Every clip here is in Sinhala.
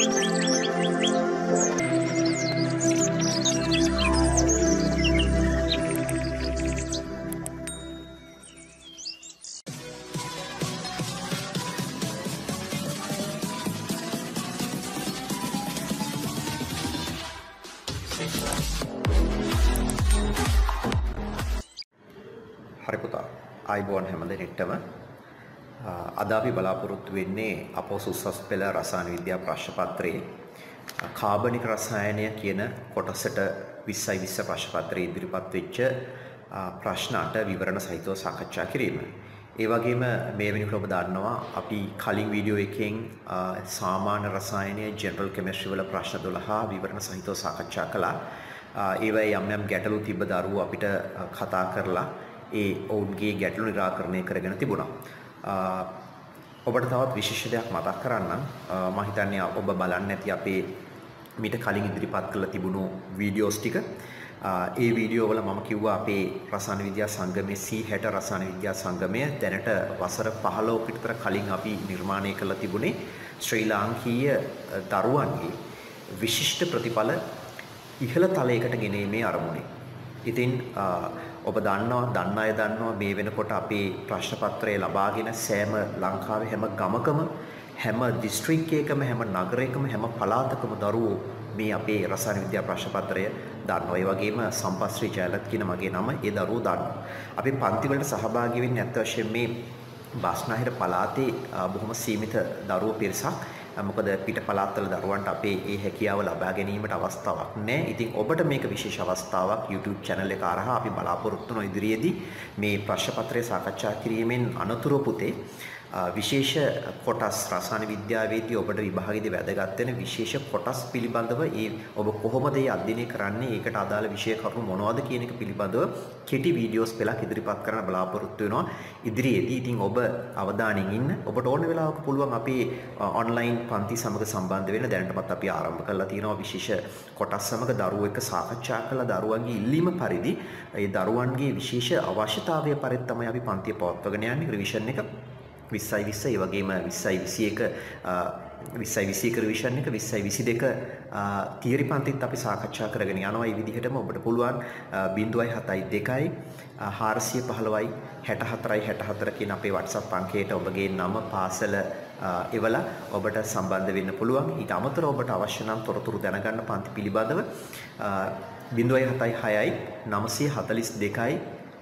හරි පුතා ආයිබෝන් හැමදෙනෙක්ටම අද අපි බලාපොරොත්තු වෙන්නේ අපෝස උසස් පෙළ රසායන විද්‍යා ප්‍රශ්න පත්‍රයේ කාබනික රසායනය කියන කොටසට 2020 ප්‍රශ්න පත්‍රයේ ඉදිරිපත් වෙච්ච ප්‍රශ්න 8 විවරණ සහිතව සාකච්ඡා කිරීම. ඒ වගේම මේ වෙනකොට ඔබ දන්නවා අපි කලින් වීඩියෝ එකෙන් සාමාන්‍ය රසායනය ජෙනරල් කෙමිස්ට්‍රි වල ප්‍රශ්න 12 විවරණ සහිතව සාකච්ඡා කළා. ඒවයි යම් ගැටලු තිබ්බ දරුවෝ අපිට කතා කරලා ඒ ඔවුන්ගේ ගැටලු නිරාකරණය කරගෙන තිබුණා. ඔබට තවත් විශේෂ දෙයක් මතක් කරන්නම්. මම හිතන්නේ ඔබ බලන්න නැති අපේ මීට කලින් ඉදිරිපත් කළ තිබුණු වීඩියෝස් ටික. ඒ වීඩියෝ වල මම කිව්වා අපේ රසායන විද්‍යා සංගමයේ C60 රසායන විද්‍යා සංගමය දැනට වසර 15කට විතර කලින් අපි නිර්මාණය කළ තිබුණේ ශ්‍රී ලාංකීය දරුවන්ගේ විශිෂ්ට ප්‍රතිඵල ඉහළ තලයකට ගෙනීමේ අරමුණේ. ඉතින් ඔබ දන්න අය දන්නවා මේ වෙනකොට අපේ ප්‍රශ්න පත්‍රය ලබාගෙන සෑම ලංකාවේ හැම ගමකම හැම දිස්ත්‍රික්කයකම හැම නගරයකම හැම පළාතකම දරුවෝ මේ අපේ රසායන විද්‍යා ප්‍රශ්න පත්‍රය දන්නවා. ඒ වගේම සම්පස්ශ්‍රී ජයලත් කියන මගේ නම ඒ දරුවෝ දන්නවා. අපි පන්ති වලට සහභාගී වෙන්නේ නැත්නම් වශයෙන් මේ බස්නාහිර පළාතේ බොහොම සීමිත දරුවෝ පිරිසක්. මොකද පිට පළාත්වල දරුවන්ට අපේ ඒ හැකියාව ලබා ගැනීමට අවස්ථාවක් නැහැ. ඉතින් ඔබට මේක විශේෂ අවස්ථාවක් YouTube channel එක හරහා අපි බලාපොරොත්තු වෙන ඉදිරියේදී මේ ප්‍රශ්න පත්‍රය සාකච්ඡා කිරීමෙන් අනතුරු පුතේ විශේෂ කොටස් රසායන විද්‍යාවේදී ඔබට විභාගයේදී වැදගත් වෙන විශේෂ කොටස් පිළිබඳව ඔබ කොහොමද ඒ අධ්‍යයනය කරන්නේ ඒකට අදාළ විෂය කරුණු මොනවද කියන එක පිළිබඳව කෙටි වීඩියෝස් පෙළක් ඉදිරිපත් කරන්න බලාපොරොත්තු වෙනවා ඉදිරියේදී. ඉතින් ඔබ අවධානයෙන් ඉන්න. ඔබට ඕන වෙලාවක පුළුවන් අපේ ඔන්ලයින් පන්ති සමග සම්බන්ධ වෙන්න. දැනටමත් අපි ආරම්භ කරලා තියෙනවා විශේෂ කොටස් සමග දරුවෝ එක්ක සාකච්ඡා කරලා දරුවන්ගේ ඉල්ලීම පරිදි ඒ දරුවන්ගේ විශේෂ අවශ්‍යතාවය පරිදි තමයි අපි පන්තිය පවත්වාගෙන යන්නේ. රිවිෂන් එක 2020 ඒ වගේම 2021 රිවිෂන් එක 2022 තියරි පන්තිත් අපි සාකච්ඡා කරගෙන යනවා. මේ විදිහටම ඔබට පුළුවන් 0.72 415යි 64යි 64 කියන අපේ WhatsApp අංකයට ඔබගේ නම පාසල එවලා ඔබට සම්බන්ධ වෙන්න පුළුවන්. ඊට අමතරව ඔබට අවශ්‍ය නම් තොරතුරු දැනගන්න පන්ති පිළිබඳව 0.76යි 942යි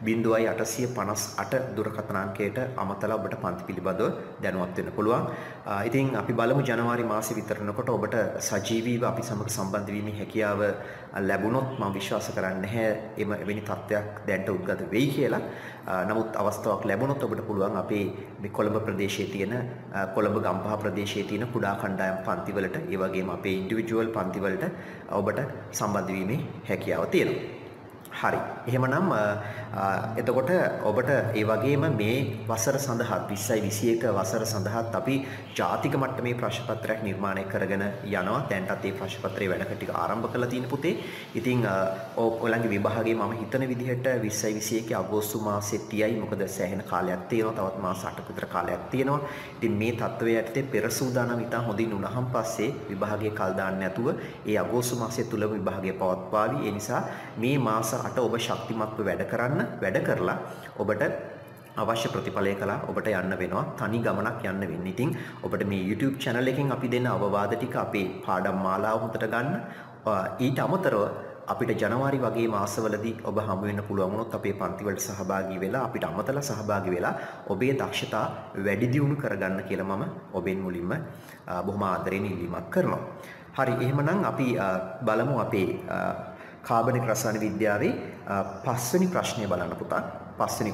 0858 දුරකථන අංකයට අමතලා ඔබට පන්ති පිළිබඳව දැනුවත් වෙන්න පුළුවන්. ඉතින් අපි බලමු ජනවාරි මාසෙ විතරනකොට ඔබට සජීවීව අපි සමග සම්බන්ධ වීමේ හැකියාව ලැබුණොත් මම විශ්වාස කරන්නේ නැහැ එවැනි තත්ත්වයක් දැනට උද්ගත වෙයි කියලා. නමුත් අවස්ථාවක් ලැබුණොත් ඔබට පුළුවන් අපේ මේ කොළඹ ප්‍රදේශයේ තියෙන කොළඹ ගම්පහ ප්‍රදේශයේ තියෙන කුඩා කණ්ඩායම් පන්තිවලට ඒ වගේම අපේ ඉන්ඩිවිජුවල් පන්තිවලට ඔබට සම්බන්ධ වීමේ හැකියාව තියෙනවා. හරි. එහෙමනම් එතකොට ඔබට ඒ වගේම මේ වසර සඳහා 2021 වසර සඳහාත් අපි ජාතික මට්ටමේ ප්‍රශ්න පත්‍රයක් නිර්මාණය කරගෙන යනවා. දැන්ටත් මේ ප්‍රශ්න පත්‍රයේ වැඩ කටයුතු ආරම්භ කරලා තියෙන පුතේ. ඉතින් ඔයගොල්ලන්ගේ විභාගයේ මම හිතන විදිහට 2021 අගෝස්තු මාසෙත් තියයි. මොකද සෑහෙන කාලයක් තියෙනවා. තවත් මාස 8ක විතර කාලයක් තියෙනවා. ඉතින් මේ තත්ත්වය යටතේ පෙර සූදානම් ඉතා හොඳින් වුණාන් පස්සේ විභාගයේ කල් දාන්න නැතුව ඒ අගෝස්තු මාසය තුලම විභාගය පවත්වාවි. ඒ නිසා මේ මාස 8 ඔබ ශක්තිමත්ව වැඩ කරලා ඔබට අවශ්‍ය ප්‍රතිඵලය කළා ඔබට යන්න වෙනවා. තනි ගමනක් යන්න වෙන්නේ. ඉතින් ඔබට මේ YouTube channel එකෙන් අපි දෙන අවවාද ටික අපේ පාඩම් මාලාව හොතට ගන්න. ඊට අමතරව අපිට ජනවාරි වගේ මාසවලදී ඔබ හමු වෙන්න පුළුවන් වුණොත් අපේ පන්ති වලට සහභාගී වෙලා අපිට අමතලා සහභාගී වෙලා ඔබේ දක්ෂතා වැඩි දියුණු කරගන්න කියලා මම ඔබෙන් මුලින්ම බොහොම ආදරෙන් ඉල්ලීමක් කරනවා. හරි. එහෙමනම් අපි බලමු අපේ කාබනික රසායන විද්‍යාවේ පස්වෙනි ප්‍රශ්නය බලන්න පුතා. පස්වෙනි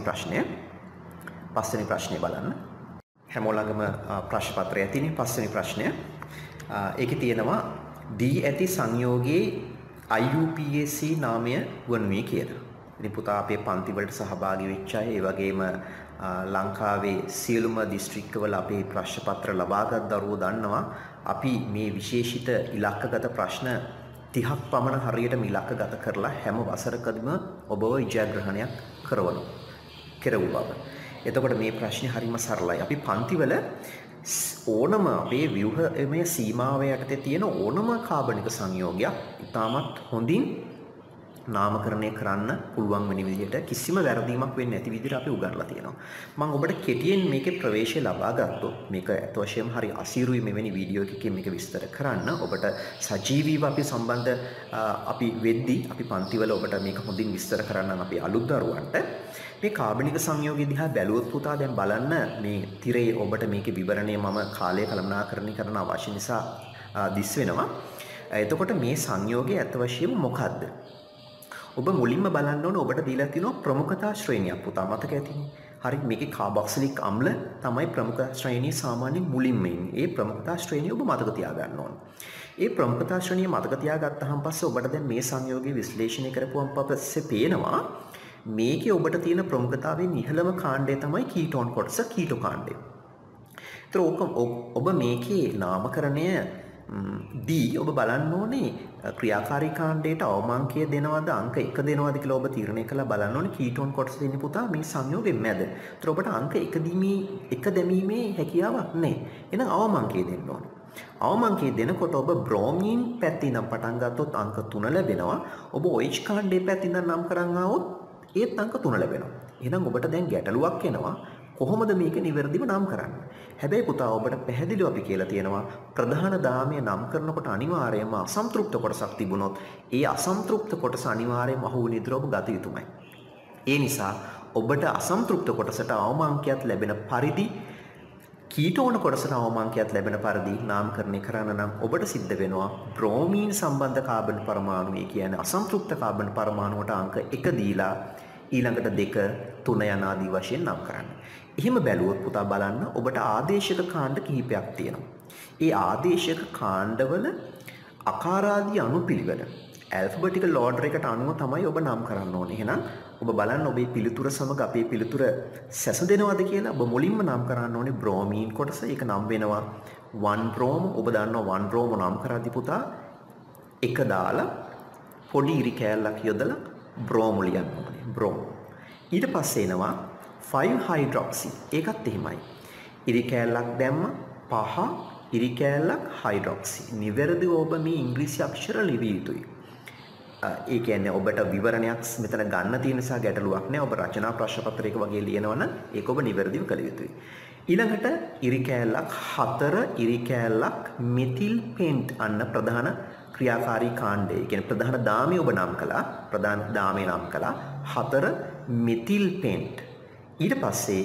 ප්‍රශ්නය බලන්න. හැමෝලඟම ප්‍රශ්න පත්‍රය තියෙන පස්වෙනි ප්‍රශ්නය. ඒකේ තියෙනවා දී ඇති සංයෝගයේ IUPAC නාමය වනුයේ කියලා. ඉතින් පුතා අපේ පන්ති වලට සහභාගී වෙච්ච අය ඒ වගේම ලංකාවේ සියලුම දිස්ත්‍රික්කවල අපේ ප්‍රශ්න පත්‍ර ලබාගත් දරුවෝ දන්නවා අපි මේ විශේෂිත ඉලක්කගත ප්‍රශ්න 30ක් පමණ හරියටම ඉලක්කගත කරලා හැම වසරකදීම ඔබව ජයග්‍රහණයක් කෙරවුවා බව. එතකොට මේ ප්‍රශ්නේ හරිම සරලයි. අපි පන්තිවල ඕනම අපේ ව්‍යුහමය සීමාව යටතේ තියෙන ඕනම කාබනික සංයෝගයක් ඉතාමත් හොඳින් නාමකරණය කරන්න පුළුවන් වෙන විදිහට කිසිම වැරදීමක් වෙන්නේ නැති විදිහට අපි උගන්ලා තියෙනවා. මම ඔබට කෙටියෙන් මේකේ ප්‍රවේශය ලබා ගත්තොත් මේක අත වශයෙන්ම හරි අසීරුයි මෙවැනි වීඩියෝ එකකින් මේක විස්තර කරන්න. ඔබට සජීවීව අපි සම්බන්ධ අපි වෙද්දී අපි පන්තිවල ඔබට මේක හොඳින් විස්තර කරන්න අපි අලුත් දරුවන්ට මේ කාබනික සංයෝගය දිහා බැලුවොත් පුතා දැන් බලන්න මේ තිරේ ඔබට මේකේ විවරණය මම කාලය කළමනාකරණය කරන්න අවශ්‍ය නිසා දිස් වෙනවා. එතකොට මේ සංයෝගය අත වශයෙන්ම මොකක්ද? ඔබ මුලින්ම බලන්න ඕන ඔබට දීලා තියෙනවා ප්‍රමුඛතා ශ්‍රේණියක් පුතා මතක ඇතිනේ. හරි මේකේ කාබොක්සිලික් අම්ල තමයි ප්‍රමුඛ ශ්‍රේණිය සාමාන්‍යයෙන් මුලින්ම ඉන්නේ. ඒ ප්‍රමුඛතා ශ්‍රේණිය ඔබ මතක තියාගන්න ඕන. ඒ ප්‍රමුඛතා ශ්‍රේණිය මතක තියාගත්තාන් පස්සේ ඔබට දැන් මේ සංයෝගය විශ්ලේෂණය කරපුවම පස්සේ පේනවා මේකේ ඔබට තියෙන ප්‍රමුඛතාවයෙන් ඉහළම කාණ්ඩය තමයි කීටෝන් කොටස කීටෝ කාණ්ඩය. ඒතර ඔබ මේකේ නාමකරණය D ඔබ බලන්න ඕනේ ක්‍රියාකාරී කාණ්ඩයට අවම අංකය දෙනවද අංක 1 දෙනවද කියලා ඔබ තීරණය කළා බලන්න ඕනේ කීටෝන් කොටස දෙන්නේ පුතා මේ සංයෝගයෙන් මැද. ඒතර ඔබට අංක 1 දැමීමේ හැකියාවක් නැහැ. එහෙනම් අවම අංකය දෙන්න ඕනේ. අවම අංකය දෙනකොට ඔබ බ්‍රෝමීන් පැත්තේ ඉඳන් පටන් ගත්තොත් අංක 3 ලැබෙනවා. ඔබ OH කාණ්ඩයේ පැත්තේ ඉඳන් නම් කරන් ආවොත් ඒත් අංක 3 ලැබෙනවා. එහෙනම් ඔබට දැන් ගැටලුවක් එනවා. කොහොමද මේක නිවැරදිව නම් කරන්නේ? හැබැයි පුතා ඔබට පැහැදිලිව අපි කියලා තියෙනවා ප්‍රධාන දාමය නම් කරනකොට අනිවාර්යයෙන්ම අසන්තෘප්ත කොටසක් තිබුණොත් ඒ අසන්තෘප්ත කොටස අනිවාර්යයෙන්ම අහුවෙන විදිහට ඔබ ගත යුතුමයි. ඒ නිසා ඔබට අසන්තෘප්ත කොටසට අවම අංකයක් ලැබෙන පරිදි කීටෝන කොටසට අවම අංකයක් ලැබෙන පරිදි නාමකරණය කරන්න නම් ඔබට සිද්ධ වෙනවා බ්‍රෝමීන් සම්බන්ධ කාබන් පරමාණු ඒ කියන්නේ අසන්තෘප්ත කාබන් පරමාණුවට අංක 1 දීලා ඊළඟට 2 3 යන ආදී වශයෙන් නම් කරන්න. එහෙම බැලුවොත් පුතා බලන්න ඔබට ආදේශක කාණ්ඩ කිහිපයක් තියෙනවා. ඒ ආදේශක කාණ්ඩවල අකාරාදී අනුපිළිවෙල ඇල්ෆබෙටිකල් ඕඩර් එකට අනුව තමයි ඔබ නම් කරන්න ඕනේ. එහෙනම් ඔබ බලන්න ඔබේ පිළිතුර සමග අපේ පිළිතුර සැසඳෙනවද කියලා ඔබ මුලින්ම නම් කරන්න ඕනේ බ්‍රෝමීන් කොටස. ඒක නම් වෙනවා 1 බ්‍රෝම. ඔබ දන්නවා 1 බ්‍රෝම නම් කරද්දී පුතා එක දාලා පොඩි ඉරි කෑල්ලක් යොදලා බ්‍රෝම ලියන්න ඕනේ. බ්‍රෝම. ඊට පස්සේ එනවා 5 හයිඩ්‍රොක්සි. ඒකත් එහෙමයි. ඉරි කෑල්ලක් දැම්ම 5 ඉරි කෑල්ලක් හයිඩ්‍රොක්සි. නිවැරදිව ඔබ මේ ඉංග්‍රීසි අක්ෂර ලිවිය යුතුයි. ඒ කියන්නේ ඔබට විවරණයක් මෙතන ගන්න තියෙන නිසා ගැටලුවක් නෑ. ඔබ රචනා ප්‍රශ්න පත්‍රයක වගේ ලියනවනම් ඒක ඔබ නිවැරදිව කළ යුතුයි. ඊළඟට ඉරි කෑල්ලක් 4 ඉරි කෑල්ලක් මෙතිල් පෙන්ට් අන්න ප්‍රධාන ක්‍රියාකාරී කාණ්ඩය. ඒ කියන්නේ ප්‍රධාන දාමය ඔබ නම් කළා. ප්‍රධාන දාමය නම් කළා 4 මෙතිල් පෙන්ට්. ඊට පස්සේ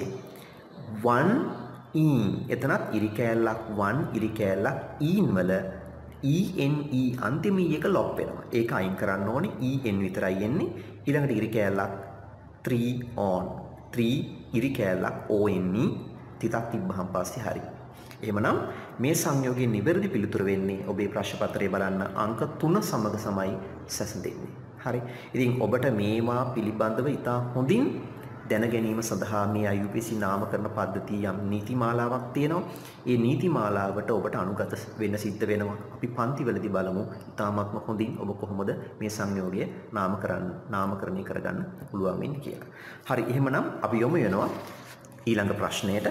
1 ඊන් එතනත් ඉරි කෑල්ලක් 1 ඉරි කෑල්ලක් ඊන් වල ENE අන්තිම එක ලොප් වෙනවා. ඒක අයින් කරන්න ඕනේ. EN විතරයි එන්නේ. ඊළඟට ඉරි කෑල්ලක් 3 on 3 ඉරි කෑල්ලක් ONE තිතක් තිබ්බහම පස්සේ හරි. එහෙමනම් මේ සංයෝගයේ නිවැරදි පිළිතුර වෙන්නේ ඔබේ ප්‍රශ්න පත්‍රයේ බලන්න අංක 3 සමග සමයි සැසඳෙන්නේ. හරි. ඉතින් ඔබට මේවා පිළිබඳව ඉතා හොඳින් දැන ගැනීම සඳහා මේ IUPAC නාමකරණ පද්ධතිය යම් නීතිමාලාවක් තියෙනවා. ඒ නීතිමාලාවට ඔබට අනුගත වෙන්න සිද්ධ වෙනවා. අපි පන්තිවලදී බලමු ඉතාමත්ම හොඳින් ඔබ කොහොමද මේ සංයෝගය නාමකරණය කරගන්න පුළුවන් වෙන්නේ කියලා. හරි. එහෙමනම් අපි යමු වෙනවා ඊළඟ ප්‍රශ්නයට.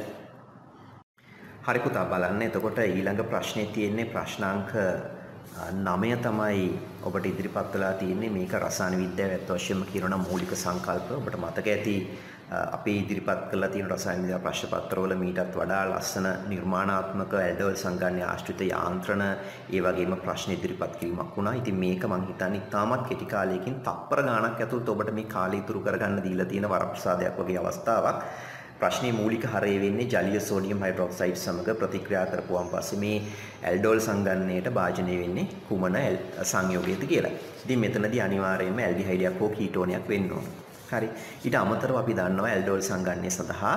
හරි පුතා බලන්න. එතකොට ඊළඟ ප්‍රශ්නේ තියෙන්නේ ප්‍රශ්නාංක 9 තමයි ඔබට ඉදිරිපත් වෙලා තියෙන්නේ. මේක රසායන විද්‍යාව ඇත්ත වශයෙන්ම කියනවා නම් මූලික සංකල්ප. ඔබට මතක ඇති අපේ ඉදිරිපත් කරලා තියෙන රසායන විද්‍යාව ප්‍රශ්න පත්‍රවල මීටත් වඩා ලස්සන නිර්මාණාත්මක ඇල්ඩෝල් සංගණ්‍ය ආශ්‍රිත යාන්ත්‍රණ ඒ වගේම ප්‍රශ්න ඉදිරිපත් කිරීමක් වුණා. ඉතින් මේක මම හිතන්නේ ඉතාමත් කෙටි කාලයකින් තප්පර ගාණක් ඇතුළත ඔබට මේ කාලය ඉතුරු කරගන්න දීලා තියෙන වරප්‍රසාදයක් වගේ අවස්ථාවක්. ප්‍රශ්නේ මූලික හරය වෙන්නේ ජලීය සෝඩියම් හයිඩ්‍රොක්සයිඩ් සමග ප්‍රතික්‍රියා කරපුවාන් පස්සේ මේ ඇල්ඩෝල් සංගණනයට භාජනය වෙන්නේ කුමන සංයෝගයකද කියලා. ඉතින් මෙතනදී අනිවාර්යයෙන්ම ඇල්ඩිහයිඩයක් හෝ කීටෝනයක් වෙන්න ඕන. හරි. ඊට අමතරව අපි දන්නවා ඇල්ඩෝල් සංගණනය සඳහා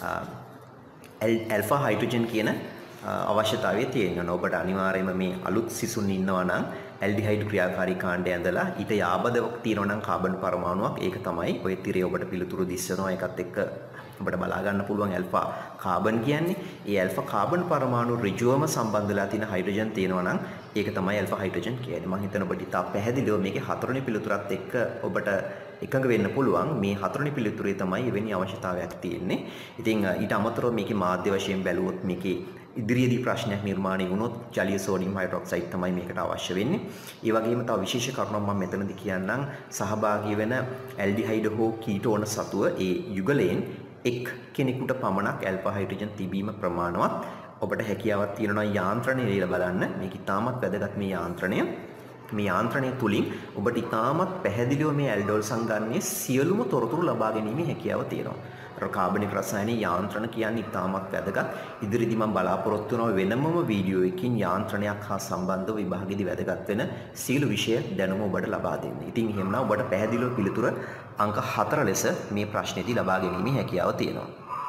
ඇල්ෆා හයිඩ්‍රජන් කියන අවශ්‍යතාවය තියෙනවා. ඔබට අනිවාර්යයෙන්ම මේ අලුත් සිසුන් ඉන්නවා නම් ඇල්ඩිහයිඩ් ක්‍රියාකාරී කාණ්ඩය ඇඳලා ඊට යාබදවක් තියෙනවා නම් කාබන් පරමාණුවක් ඒක තමයි ඔය තිරේ ඔබට පිළිතුරු දිස්සනවා. ඒකත් එක්ක ඔබට බලා ගන්න පුළුවන් ඇල්ෆා කාබන් කියන්නේ. ඒ ඇල්ෆා කාබන් පරමාණු ඍජුවම සම්බන්ධ වෙලා තියෙන හයිඩ්‍රජන් තියෙනවා නම් ඒක තමයි ඇල්ෆා හයිඩ්‍රජන් කියන්නේ. මම හිතන ඔබට ඉතා පැහැදිලිව මේකේ හතරවෙනි පිළිතුරත් එක්ක ඔබට එකඟ වෙන්න පුළුවන්. මේ හතරවෙනි පිළිතුරේ තමයි එවැනි අවශ්‍යතාවයක් තියෙන්නේ. ඉතින් ඊට අමතරව මේකේ මාධ්‍ය වශයෙන් බැලුවොත් මේකේ ඉදිරියේදී ප්‍රශ්නයක් නිර්මාණය වුණොත් ජලීය සෝඩියම් හයිඩ්‍රොක්සයිඩ් තමයි මේකට අවශ්‍ය වෙන්නේ. ඒ වගේම තව විශේෂ කරුණක් මම මෙතනදී කියන්නම්. සහභාගී වෙන ඇල්ඩිහයිඩ් හෝ කීටෝන සතුව ඒ යුගලයෙන් එක් කෙනෙකුට පමණක් ඇල්ෆා හයිඩ්‍රජන් තිබීම ප්‍රමාණවත්. ඔබට හැකියාවක් තියෙනවා යාන්ත්‍රණය ලියලා බලන්න. මේක ඉතාමත් වැදගත් මේ යාන්ත්‍රණය. මේ යාන්ත්‍රණය තුලින් ඔබට ඉතාමත් පැහැදිලිව මේ ඇල්ඩෝල් සංගන්නේ සියලුම තොරතුරු ලබා ගැනීමේ හැකියාව තියෙනවා. කාබනික රසායනයේ යාන්ත්‍රණ කියන්නේ ඉතාමත් වැදගත්. ඉදිරියේදී මම බලාපොරොත්තු වෙනවා වෙනමම වීඩියෝ එකකින් යාන්ත්‍රණයක් හා සම්බන්ධව විභාගෙදී වැදගත් වෙන සියලු විෂය දැනුම ඔබට ලබා දෙන්න. ඉතින් එහෙමනම් ඔබට පැහැදිලිව පිළිතුර අංක 4 ලෙස මේ ප්‍රශ්නේදී ලබා ගැනීමේ හැකියාව තියෙනවා.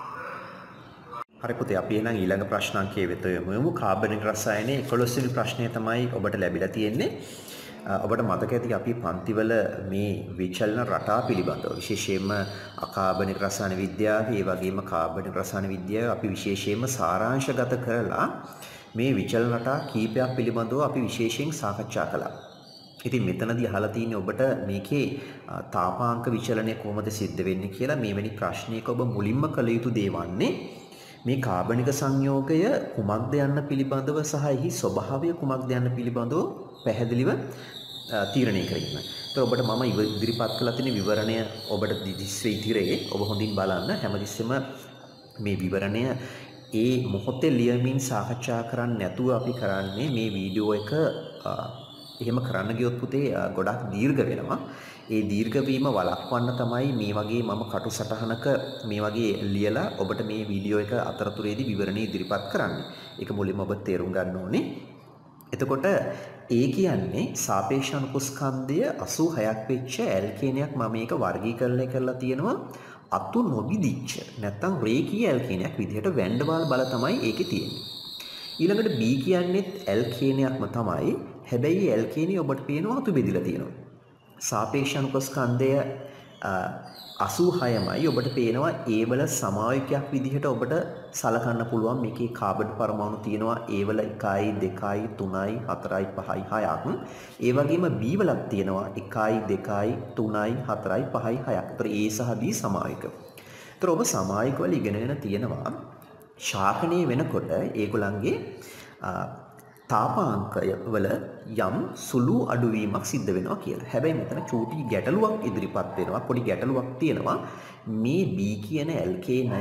හරි පුතේ අපි එහෙනම් ඊළඟ ප්‍රශ්න අංකයේ වෙත යමු. කාබනික රසායනයේ 11 වෙනි ප්‍රශ්නය තමයි ඔබට ලැබිලා තියෙන්නේ. ඔබට මතක ඇති අපි පන්තිවල මේ විචලන රටා පිළිබඳව විශේෂයෙන්ම අකාබනික රසායන විද්‍යාවේ ඒ වගේම කාබනික රසායන විද්‍යාව අපි විශේෂයෙන්ම සාරාංශගත කරලා මේ විචලන රටා කීපයක් පිළිබඳව අපි විශේෂයෙන් සාකච්ඡා කළා. ඉතින් මෙතනදී අහලා තියෙන්නේ ඔබට මේකේ තාපාංක විචලනය කොහොමද සිද්ධ වෙන්නේ කියලා මේවැනි ප්‍රශ්නයක ඔබ මුලින්ම කළ යුතු දේ වන්නේ මේ කාබනික සංයෝගය කුමක්ද යන්න පිළිබඳව සහ එහි ස්වභාවය කුමක්ද යන්න පිළිබඳව පැහැදිලිව තීරණය කිරීම. ඒත් ඔබට මම ඉදිරිපත් කළ තියෙන විවරණය ඔබට දිස්වේ ඉදිරියේ ඔබ හොඳින් බලන්න හැමතිස්සෙම මේ විවරණය ඒ මොහොතේ ලියමින් සාකච්ඡා කරන්නේ නැතුව අපි කරන්නේ මේ වීඩියෝ එක එහෙම කරන්න ගියොත් පුතේ ගොඩක් දීර්ඝ වෙනවා. ඒ දීර්ඝ වීම වළක්වන්න තමයි මේ වගේ මම කටු සටහනක මේ වගේ ලියලා ඔබට මේ වීඩියෝ එක අතරතුරේදී විවරණය ඉදිරිපත් කරන්නේ. ඒක මුලින්ම ඔබ තේරුම් ගන්න ඕනේ. එතකොට ඒ කියන්නේ සාපේක්ෂ අනුකූලස්කන්ධය 86ක් වෙච්ච ඇල්කේනයක් මම මේක වර්ගීකරණය කරලා තියෙනවා අතු නොබිදිච්ච නැත්තම් රේඛීය ඇල්කේනයක් විදිහට වැන්ඩවාල් බල තමයි ඒකේ තියෙන්නේ. ඊළඟට B කියන්නේත් ඇල්කේනයක්ම තමයි. හැබැයි ඇල්කේනිය ඔබට පේනවා අතු බෙදිලා තියෙනවා. සාපේක්ෂ අනුකූලස්කන්ධය 86මයි ඔබට පේනවා ඒ වල සමායකයක් විදිහට ඔබට සලකන්න පුළුවන් මේකේ කාබන් පරමාණු තියෙනවා ඒ වල 1යි 2යි 3යි 4යි 5යි 6ක් ඒ වගේම B වලක් තියෙනවා 1යි 2යි 3යි 4යි 5යි 6ක්. ඒතර A සහ B සමායක. ඒතර ඔබ සමායක වල ඉගෙනගෙන තියෙනවා ශාකණය වෙනකොට ඒගොල්ලන්ගේ තාපාංකය වල යම් සුළු අඩුවීමක් සිද්ධ වෙනවා කියලා. හැබැයි මෙතන චූටි ගැටලුවක් ඉදිරිපත් වෙනවා. පොඩි ගැටලුවක් තියෙනවා. මේ B කියන ඇල්කේනය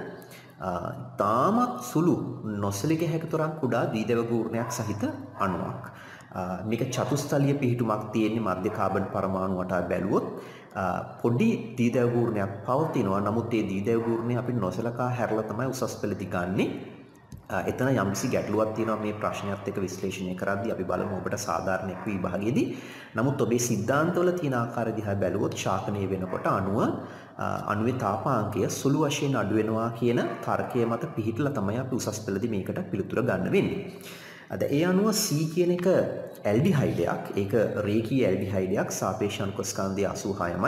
තාමත් සුළු නොසලික හැකි තරම් කුඩා ද්විදව ගූර්ණයක් සහිත අණුවක්. මේක චතුස්තලීය පිහිටුමක් තියෙන්නේ මධ්‍ය කාබන් පරමාණු වටා බැලුවොත් පොඩි ද්විදව ගූර්ණයක් පවතිනවා. නමුත් ඒ ද්විදව ගූර්ණය අපි නොසලකා හැරලා තමයි උසස් පෙළදී ගන්නේ. එතන යම්කිසි ගැටලුවක් තියෙනවා මේ ප්‍රශ්නයත් එක්ක විශ්ලේෂණය කරද්දී අපි බලමු ඔබට සාධාරණ එක් විභාගයේදී. නමුත් ඔබේ සිද්ධාන්තවල තියෙන ආකාරය දිහා බැලුවොත් ශාකණය වෙනකොට අණුවේ තාපාංකය සුළු වශයෙන් අඩු වෙනවා කියන තර්කය මත පිහිටලා තමයි අපි උසස් පෙළදී මේකට පිළිතුර ගන්න වෙන්නේ. අද ඒ අණුව C කියන එක ඇල්ඩිහයිඩයක්. ඒක රේඛීය ඇල්ඩිහයිඩයක්. සාපේක්ෂ අනුකූලස්කන්ධය 86මයි.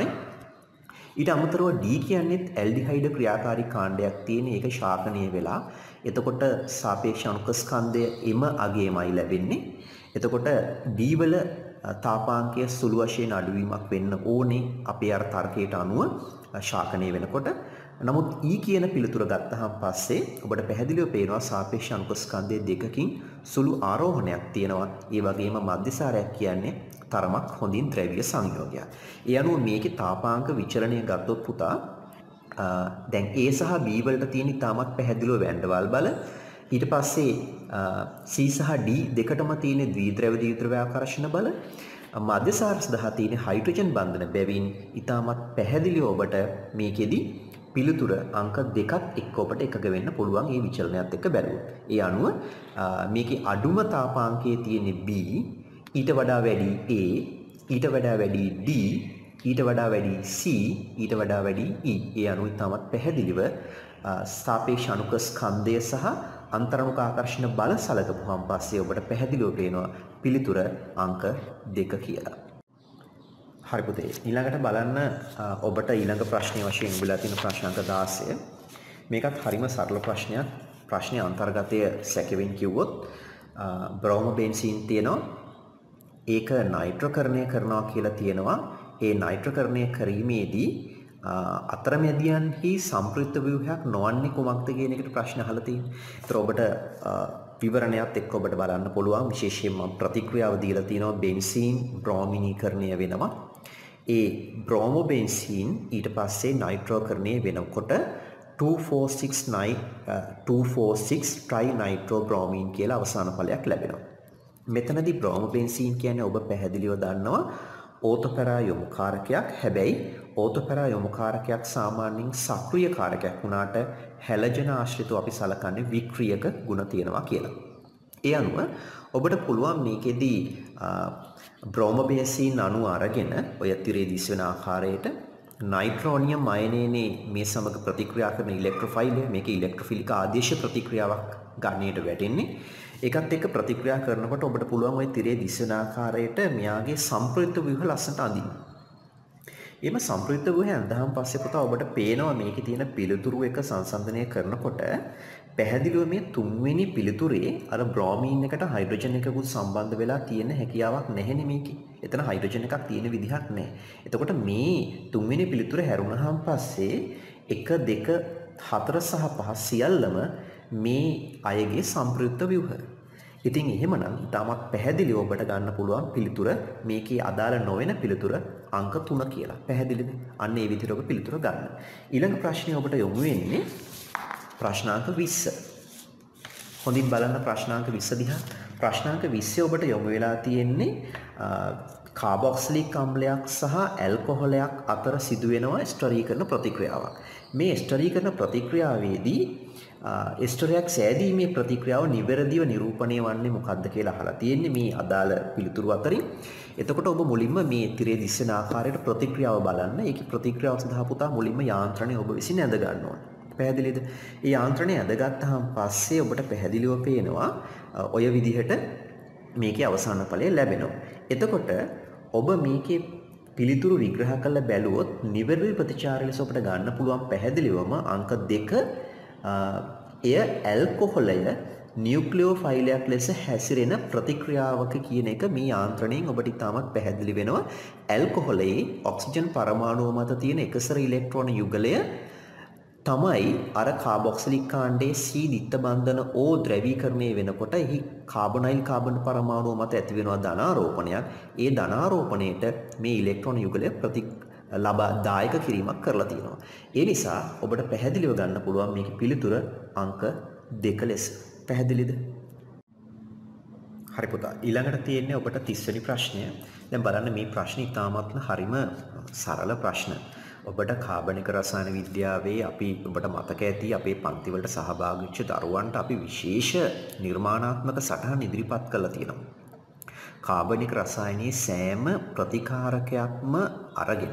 ඊට අමතරව D කියන්නේත් ඇල්ඩිහයිඩ් ක්‍රියාකාරී කාණ්ඩයක් තියෙන. ඒක ශාකණය වෙලා එතකොට සාපේක්ෂ අනුකූලස්කන්ධය එම අගයමයි ලැබෙන්නේ. එතකොට D වල තාපාංකය සුළු වශයෙන් අඩුවීමක් වෙන්න ඕනේ අපේ අර තර්කයට අනුව ශාකණය වෙනකොට. නමුත් E කියන පිළිතුර ගත්තහම පස්සේ ඔබට පැහැදිලිව පේනවා සාපේක්ෂ අනුකූලස්කන්ධය දෙකකින් සුළු ආරෝහණයක් තියෙනවා. ඒ වගේම මධ්‍යසාරයක් කියන්නේ තරමක් හොඳින් ද්‍රව්‍ය සංයෝගයක්. ඒ අනුව මේකේ තාපාංක විචලනය ගත්තොත් පුතා දැන් A සහ B වලට තියෙන ඉතාමත් පැහැදිලිව වැන්ඩවාල් බල. ඊට පස්සේ C සහ D දෙකටම තියෙන ද්විද්‍රව ආකර්ෂණ බල. මධ්‍යසාර සඳහා තියෙන හයිඩ්‍රජන් බන්ධන බැවින් ඉතාමත් පැහැදිලිව ඔබට මේකෙදි පිළිතුර අංක දෙකක් එක්ක ඔබට එකග වෙන්න පුළුවන් මේ විචලනයත් එක්ක බැලුවොත්. ඒ අනුව මේකේ අඩුම තාපාංකයේ තියෙන B ඊට වඩා වැඩි A ඊට වඩා වැඩි D ඊට වඩා වැඩි C ඊට වඩා වැඩි E. ඒ අනුව තමත් පැහැදිලිව සාපේක්ෂ අනුකූලස්කන්ධය සහ අන්තර්මුඛ ආකර්ෂණ බල සලකපුවාන් පස්සේ ඔබට පැහැදිලිව පේනවා පිළිතුර අංක 2 කියලා. හරි පුතේ ඊළඟට බලන්න ඔබට ඊළඟ ප්‍රශ්නය වශයෙන් උඹලා තියෙන ප්‍රශ්න අංක 16. මේකත් හරිම සරල ප්‍රශ්නයක්. ප්‍රශ්නයේ අන්තර්ගතය සැකෙමින් කිව්වොත් බ්‍රෝම බෙන්සීන් තියෙනවා. ඒක නයිට්‍රෝකරණය කරනවා කියලා තියෙනවා. ඒ නයිට්‍රෝකරණය කිරීමේදී අතරමැදියන්හි සම්ප්‍රයුක්ත ව්‍යුහයක් නොවන්නේ කුමක්ද කියන එකට ප්‍රශ්න අහලා තියෙනවා. ඒතර ඔබට විවරණයත් එක්ක ඔබට බලන්න පුළුවන් විශේෂයෙන්ම ප්‍රතික්‍රියාව දීලා තියෙනවා බෙන්සීන් බ්‍රෝමිනීකරණය වෙනවා. ඒ බ්‍රෝමෝ බෙන්සීන් ඊට පස්සේ නයිට්‍රෝකරණය වෙනකොට 246 ට්‍රයි නයිට්‍රෝ බ්‍රෝමීන් කියලා අවසාන ඵලයක් ලැබෙනවා. මෙතනදී බ්‍රෝමෝ බෙන්සීන් කියන්නේ ඔබ පැහැදිලිව දන්නවා ඕතොපැරා යොමුකාරකයක්. හැබැයි ඕතොපැරා යොමුකාරකයක් සාමාන්‍යයෙන් සක්‍රිය කාරකයක් වුණාට හැලජන ආශ්‍රිතව අපි සලකන්නේ වික්‍රියක ගුණ තියෙනවා කියලා. ඒ අනුව ඔබට පුළුවන් මේකෙදී බ්‍රෝමෝබෙන්සීන් අණු අරගෙන ඔය තිරේ දිස්වෙන ආකාරයට නයිට්‍රෝනියම් අයනේනේ මේ සමග ප්‍රතික්‍රියා කරන ඉලෙක්ට්‍රොෆයිලය මේකේ ඉලෙක්ට්‍රොෆිලික ආදේශ ප්‍රතික්‍රියාවක් ගන්නේට වැටෙන්නේ. ඒකත් එක්ක ප්‍රතික්‍රියා කරනකොට ඔබට පුළුවන් ওই තිරේ දිස්වෙන ආකාරයට මෙයාගේ සම්ප්‍රයුක්ත ව්‍යුහ ලස්සනට අඳින්න. එimhe සම්ප්‍රයුක්ත ව්‍යුහය අඳහන් පස්සේ පුතා ඔබට පේනවා මේකේ තියෙන පිළිතුරු එක සංසන්දනය කරනකොට පැහැදිලිව මේ තුන්වෙනි පිළිතුරේ අර බ්‍රෝමීන් එකට හයිඩ්‍රජන් එකකුත් සම්බන්ධ වෙලා තියෙන හැකියාවක් නැහෙනේ මේකේ. එතන හයිඩ්‍රජන් එකක් තියෙන විදිහක් නැහැ. එතකොට මේ තුන්වෙනි පිළිතුර හැරුණාන් පස්සේ 1 2 4 සහ 5 සියල්ලම මේ අයගේ සම්ප්‍රයුක්ත ව්‍යුහ. ඉතින් එහෙමනම් ඊටමත් පැහැදිලිව ඔබට ගන්න පුළුවන් පිළිතුර මේකේ අදාළ නොවන පිළිතුර අංක 3 කියලා. පැහැදිලිද? අන්න ඒ විදිහට ඔබ පිළිතුර ගන්න. ඊළඟ ප්‍රශ්නේ ඔබට යොමු වෙන්නේ ප්‍රශ්නාංක 20. හොඳින් බලන්න ප්‍රශ්නාංක 20 දිහා. ප්‍රශ්නාංක 20 ඔබට යොමු වෙලා තියෙන්නේ කාබොක්සිලික් අම්ලයක් සහ ඇල්කොහොලයක් අතර සිදුවෙනවා ස්ටරීකරණ ප්‍රතික්‍රියාවක්. මේ ස්ටරීකරණ ප්‍රතික්‍රියාවේදී ස්ටරයක් සෑදීමේ ප්‍රතික්‍රියාව නිවැරදිව නිරූපණය වන්නේ මොකක්ද කියලා අහලා තියෙන්නේ මේ අදාළ පිළිතුරු අතරින්. එතකොට ඔබ මුලින්ම මේ තිරේ දිස්සෙන ආකාරයට ප්‍රතික්‍රියාව බලන්න. ඒකේ ප්‍රතික්‍රියාව සඳහා පුතා මුලින්ම යාන්ත්‍රණය ඔබ විසින් ඇඳ ගන්න ඕනේ. පැහැදිලිද? ඒ යාන්ත්‍රණය ඇඳගත්තාම පස්සේ ඔබට පැහැදිලිව පේනවා ඔය විදිහට මේකේ අවසාන ඵලය ලැබෙනවා. එතකොට ඔබ මේකේ පිළිතුරු විග්‍රහ කරලා බැලුවොත් නිවැරදි ප්‍රතිචාර ලෙස ඔබට ගන්න පුළුවන් පැහැදිලිවම අංක 2 එය ඇල්කොහොලය නියුක්ලියෝෆයිලයක් ලෙස හැසිරෙන ප්‍රතික්‍රියාවක කියන එක මේ යාන්ත්‍රණයෙන් ඔබට ඉතාමත් පැහැදිලි වෙනවා. ඇල්කොහොලයේ ඔක්සිජන් පරමාණුව මත තියෙන එකසර ඉලෙක්ට්‍රෝන යුගලය තමයි අර කාබොක්සිලික් කාණ්ඩයේ C දිත්ත බන්ධන O ද්‍රවීකරණය වෙනකොට එහි කාබොනයිල් කාබන් පරමාණුව මත ඇති වෙනවා ධනාරෝපණයක්. ඒ ධනාරෝපණයට මේ ඉලෙක්ට්‍රෝන යුගලය ලබා දායක කිරීමක් කරලා තියෙනවා. ඒ නිසා ඔබට පැහැදිලිව ගන්න පුළුවන් මේකේ පිළිතුර අංක 2 ලෙස. පැහැදිලිද? හරි පුතා. ඊළඟට තියෙන්නේ ඔබට 30 වෙනි ප්‍රශ්නය. දැන් බලන්න මේ ප්‍රශ්නේ ඉතාමත්ම හරිම සරල ප්‍රශ්න. ඔබට කාබනික රසායන විද්‍යාවේ අපි ඔබට මතක ඇති අපේ පන්ති වලට සහභාගී වෙච්ච දරුවන්ට අපි විශේෂ නිර්මාණාත්මක සටහන් ඉදිරිපත් කළා තියෙනවා. කාබනික රසායනයේ සෑම ප්‍රතිකාරකයක්ම අරගෙන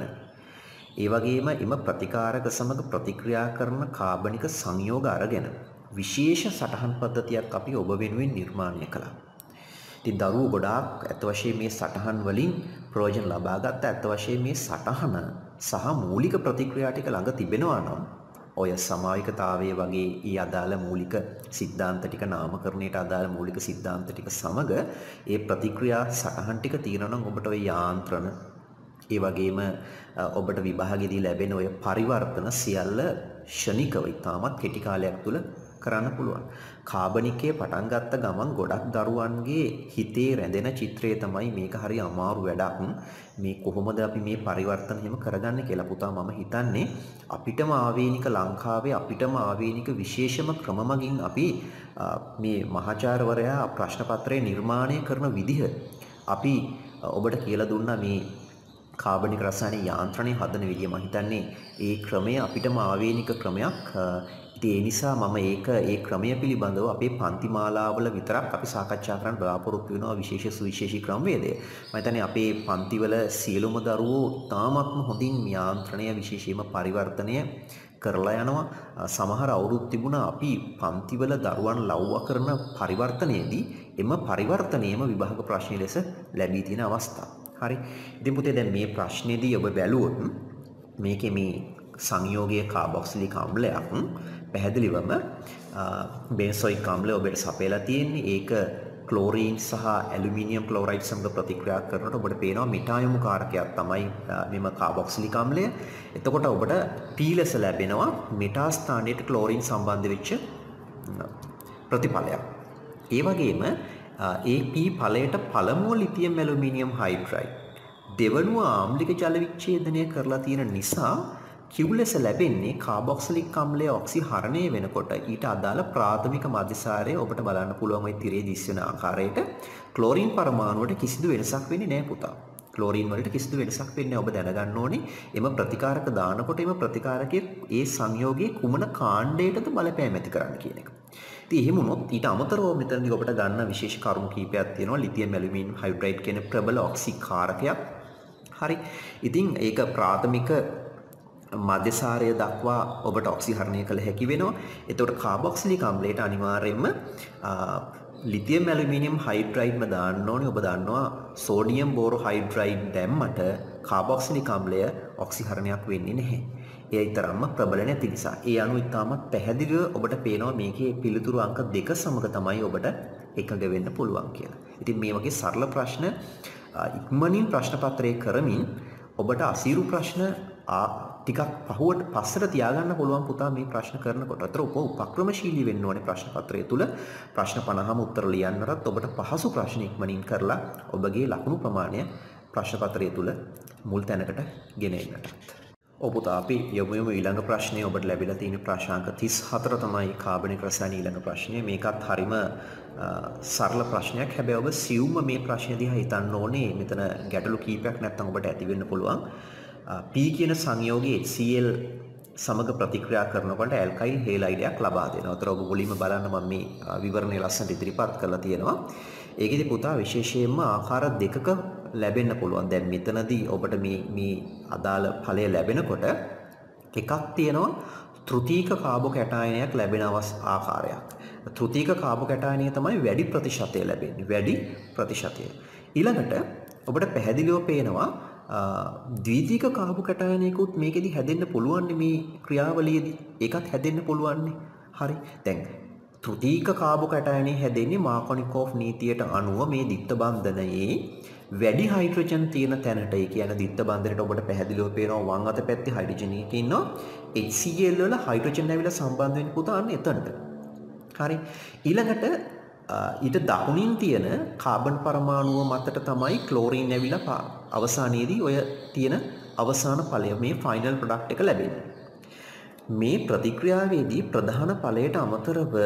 ඒ වගේම එම ප්‍රතිකාරක සමග ප්‍රතික්‍රියා කරන කාබනික සංයෝග අරගෙන විශේෂ සටහන් පද්ධතියක් අපි ඔබ වෙනුවෙන් නිර්මාණය කළා. ඉතින් දරුවෝ ගොඩාක් අත් වශයෙන් මේ සටහන් වලින් ප්‍රයෝජන ලබා ගත්ත අත් වශයෙන් මේ සටහන සහ මූලික ප්‍රතික්‍රියා ටික ළඟ තිබෙනවා නම් ඔය සමාවිකතාවයේ වගේ ඊ අදාළ මූලික සිද්ධාන්ත ටික නාමකරණයට අදාළ මූලික සිද්ධාන්ත ටික සමග ඒ ප්‍රතික්‍රියා සටහන් ටික තියෙනවා නම් ඔබට ඔය යාන්ත්‍රණ ඒ වගේම ඔබට විභාගෙදී ලැබෙන ඔය පරිවර්තන සියල්ල ෂණිකව ඉතාමත් කෙටි කාලයක් තුල කරන්න පුළුවන්. කාබනිකයේ පටන් ගත්ත ගමන් ගොඩක් දරුවන්ගේ හිතේ රැඳෙන චිත්‍රය තමයි මේක හරි අමාරු වැඩක්. මේ කොහොමද අපි මේ පරිවර්තන හිම කරගන්නේ කියලා පුතා මම හිතන්නේ අපිටම ආවේනික ලංකාවේ අපිටම ආවේනික විශේෂම ක්‍රම මගින් අපි මේ මහාචාර්යවරයා ප්‍රශ්න පත්‍රය නිර්මාණය කරන විදිහ අපි ඔබට කියලා දුන්නා. මේ කාබනික රසායන යාන්ත්‍රණය හදන විදිය මම හිතන්නේ ඒ ක්‍රමය අපිටම ආවේනික ක්‍රමයක්. ඒ නිසා මම ඒ ක්‍රමය පිළිබඳව අපේ පන්ති මාලාවල විතරක් අපි සාකච්ඡා කරන්න බලාපොරොත්තු වෙනවා විශේෂ සුවිශේෂී ක්‍රමවේදය. මම හිතන්නේ අපේ පන්තිවල සියලුම දරුවෝ තාමත්ම හොඳින් යාන්ත්‍රණය විශේෂයෙන්ම පරිවර්තනය කරලා යනවා. සමහර අවුරුදු තිබුණා අපි පන්තිවල දරුවන් ලව්වා කරන පරිවර්තනයේදී එම පරිවර්තනයේම විභාග ප්‍රශ්න ලෙස ලැබී තියෙන අවස්ථා. හරි. ඉතින් පුතේ දැන් මේ ප්‍රශ්නේදී ඔබ බැලුවොත් මේකේ මේ සංයෝගයේ කාබොක්සිලික් අම්ලයක් පැහැදිලිවම බෙන්සොයික් අම්ලය ඔබට සපයලා තියෙන්නේ. ඒක ක්ලෝරීන් සහ ඇලුමිනියම් ක්ලෝරයිඩ් සමග ප්‍රතික්‍රියා කරනකොට ඔබට පේනවා මිටායොමු කාරකයක් තමයි මෙම කාබොක්සිලික් ආම්ලය. එතකොට ඔබට P ලෙස ලැබෙනවා මෙටා ස්ථානයට ක්ලෝරීන් සම්බන්ධ වෙච්ච ප්‍රතිඵලයක්. ඒ වගේම ඒ P ඵලයට පළමුව ලිතියම් ඇලුමිනියම් හයිඩ්‍රයිඩ් දෙවනුව ආම්ලික ජල විච්ඡේදනය කරලා තියෙන නිසා Q ලෙස ලැබෙන්නේ කාබොක්සිලික් අම්ලය ඔක්සිහරණය වෙනකොට ඊට අදාළ ප්‍රාථමික මධ්‍යසාරය ඔබට බලන්න පුළුවන් ওই තිරේ දිස්වෙන ආකාරයට ක්ලෝරින් පරමාණුවට කිසිදු වෙනසක් වෙන්නේ නැහැ පුතා. ක්ලෝරින් වලට කිසිදු වෙනසක් වෙන්නේ ඔබ දැනගන්න ඕනේ එම ප්‍රතිකාරක දානකොට එම ප්‍රතිකාරකයේ ඒ සංයෝගයේ කුමන කාණ්ඩයටද බලපෑම් ඇති කරන්න කියන එක. ඉතින් එහෙම වුණොත් ඊට අමතරව මෙතනදී ඔබට ගන්න විශේෂ කරුණු කීපයක් තියෙනවා. ලිතියම් ඇලුමිනියම් හයිඩ්‍රයිඩ් කියන ප්‍රබල ඔක්සිකාරකයක්. හරි. ඉතින් ඒක ප්‍රාථමික මධ්‍යසාරය දක්වා ඔබට ඔක්සිහරණය කළ හැකි වෙනවා. එතකොට කාබොක්සිලික් අම්ලයට අනිවාර්යයෙන්ම ලිතියම් ඇලුමිනියම් හයිඩ්‍රයිඩ්ම දාන්න ඕනේ. ඔබ දන්නවා සෝඩියම් බෝරෝහයිඩ්‍රයිඩ් දැම්මට කාබොක්සිලික් අම්ලය ඔක්සිහරණයක් වෙන්නේ නැහැ. ඒ ඊතරම්ම ප්‍රබල නැති නිසා. ඒ අනුව ඉතාමත් පැහැදිලිව ඔබට පේනවා මේකේ පිළිතුරු අංක 2 සමග තමයි ඔබට එකග වෙන්න පුළුවන් කියලා. ඉතින් මේ වගේ සරල ප්‍රශ්න ඉක්මනින් ප්‍රශ්න පත්‍රයේ කරමින් ඔබට අසීරු ප්‍රශ්න ටිකක් පස්සට තියාගන්න පුළුවන් පුතා මේ ප්‍රශ්න කරනකොට. අතර උපක්‍රමශීලී වෙන්න ඕනේ ප්‍රශ්න පත්‍රය තුල. ප්‍රශ්න 50ම උත්තර ලියන්නටත් ඔබට පහසු ප්‍රශ්න ඉක්මනින් කරලා ඔබගේ ලකුණු ප්‍රමාණය ප්‍රශ්න පත්‍රය තුල මුල් තැනකට ගෙන එන්නට. පුතා අපි යමු ඊළඟ ප්‍රශ්නේ ඔබට ලැබිලා තියෙන ප්‍රශ්නාංක 34 තමයි කාබනික රසායන ඊළඟ ප්‍රශ්නය. මේකත් හරිම සරල ප්‍රශ්නයක්. හැබැයි ඔබ සියුම්ම මේ ප්‍රශ්නේ දිහා හිතන්න ඕනේ. මෙතන ගැටලු කීපයක් නැත්නම් ඔබට ඇති වෙන්න පුළුවන්. P කියන සංයෝගයේ HCl සමග ප්‍රතික්‍රියා කරනකොට ඇල්කයිල් හේලයිඩයක් ලබා දෙනවා. අතර ඔබ මුලින්ම බලන්න මම මේ විවරණය ලස්සනට ඉදිරිපත් කරලා තියෙනවා. ඒකෙදි පුතා විශේෂයෙන්ම ආකාර දෙකක ලැබෙන්න පුළුවන්. දැන් මෙතනදී ඔබට මේ අදාළ ඵලය ලැබෙනකොට එකක් තියෙනවා තෘතීක කාබෝකැටායනයක් ලැබෙන ආකාරයක්. තෘතීක කාබෝකැටායනය තමයි වැඩි ප්‍රතිශතය ලැබෙන්නේ. වැඩි ප්‍රතිශතය. ඊළඟට ඔබට පැහැදිලිව පේනවා ද්විතීක කාබෝකැටායනයකුත් මේකෙදි හැදෙන්න පුළුවන් මේ ක්‍රියාවලියේදී. ඒකත් හැදෙන්න පුළුවන්. හරි. දැන් තෘතීක කාබෝකැටායනය හැදෙන්නේ මාකෝනිකෝෆ් නීතියට අනුව මේ දිත්ත බන්ධනයේ වැඩි හයිඩ්‍රජන් තියෙන තැනට. ඒ කියන්නේ දිත්ත බන්ධනයට ඔබට පැහැදිලිව පේනවා වම් අත පැත්තේ හයිඩ්‍රජන් එකක් ඉන්නවා. HCl වල හයිඩ්‍රජන් ඇවිල්ලා සම්බන්ධ වෙන්න පුතා අන්න එතනට. හරි. ඊළඟට ඊට දකුණින් තියෙන කාබන් පරමාණුව මතට තමයි ක්ලෝරින් ඇවිල්ලා අවසානයේදී ඔය තියෙන අවසාන ඵලය මේ ෆයිනල් ප්‍රොඩක්ට් එක ලැබෙන්නේ. මේ ප්‍රතික්‍රියාවේදී ප්‍රධාන ඵලයට අමතරව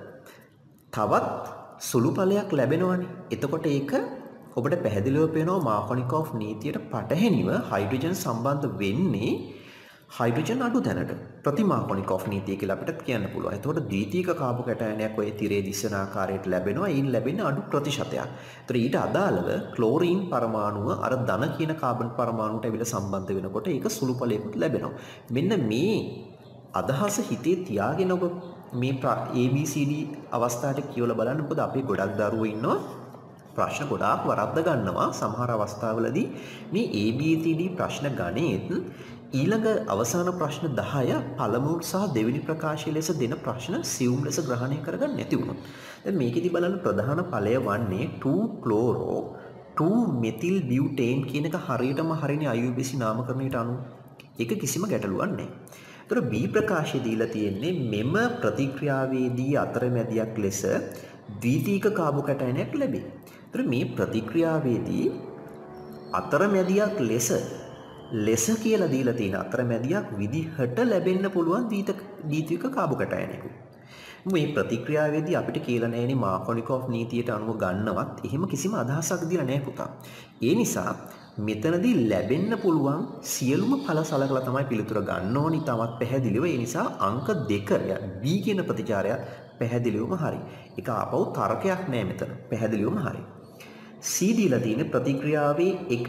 තවත් සුළු ඵලයක් ලැබෙනවනේ. එතකොට ඒක ඔබට පැහැදිලිව පේනවා මාකෝනිකෝෆ් නීතියට පටහැනිව හයිඩ්‍රජන් සම්බන්ධ වෙන්නේ හයිඩ්‍රජන් අඩු තැනට. ප්‍රතිමාකෝනිකෝෆ් නීතිය කියලා අපිට කියන්න පුළුවන්. එතකොට ද්විතීක කාබෝකැටායනයක් ඔය තිරේ දිස්සන ආකාරයට ලැබෙනවා. ඊයින් ලැබෙන අඩු ප්‍රතිශතයක්. ඒතර ඊට අදාළව ක්ලෝරින් පරමාණුව අර ධන කියන කාබන් පරමාණුවට ඇවිල්ලා සම්බන්ධ වෙනකොට ඒක සුළු ඵලයකට ලැබෙනවා. මෙන්න මේ අදහස හිතේ තියාගෙන ඔබ මේ ABCD අවස්ථාවට කියවලා බලන්න. මොකද අපේ ගොඩක් දරුවෝ ඉන්නවා ප්‍රශ්න ගොඩාක් වරද්ද ගන්නවා. සමහර අවස්ථාවලදී මේ ABCD ප්‍රශ්න ගණේත් ඊළඟ අවසාන ප්‍රශ්න 10 පළමුව සහ දෙවෙනි ප්‍රකාශය ලෙස දෙන ප්‍රශ්න සියුම් ලෙස ග්‍රහණය කරගන්න නැති වුණොත්. දැන් මේකෙදි බලන්න ප්‍රධාන ඵලය වන්නේ 2-chloro 2-methyl butane කියන එක හරියටම හරිනේ IUPAC නාමකරණයට අනුව. ඒක කිසිම ගැටලුවක් නැහැ. ඒතර B ප්‍රකාශය දීලා තියෙන්නේ මෙම ප්‍රතික්‍රියාවේදී අතරමැදියක් ලෙස ද්විතීක කාබෝකැටායනයක් ලැබේ. ඒතර මේ ප්‍රතික්‍රියාවේදී අතරමැදියක් ලෙස කියලා දීලා තියෙන අතරමැදියක් විදිහට ලැබෙන්න පුළුවන් ද්විතීක කාබෝකැටායනයක. මේ ප්‍රතික්‍රියාවේදී අපිට කියලා නැහැනේ මාකෝනිකෝෆ් නීතියට අනුව ගන්නවත් එහෙම කිසිම අදහසක් දීලා නැහැ පුතා. ඒ නිසා මෙතනදී ලැබෙන්න පුළුවන් සියලුම ඵල සලකලා තමයි පිළිතුර ගන්න ඕනි. තමත් පැහැදිලිව. ඒ නිසා අංක 2 B කියන ප්‍රතිචාරය පැහැදිලිවම හරි. ඒක ආපහු තර්කයක් නෑ මෙතන. පැහැදිලිවම හරි. C දීලා තියෙන ප්‍රතික්‍රියාවේ එක්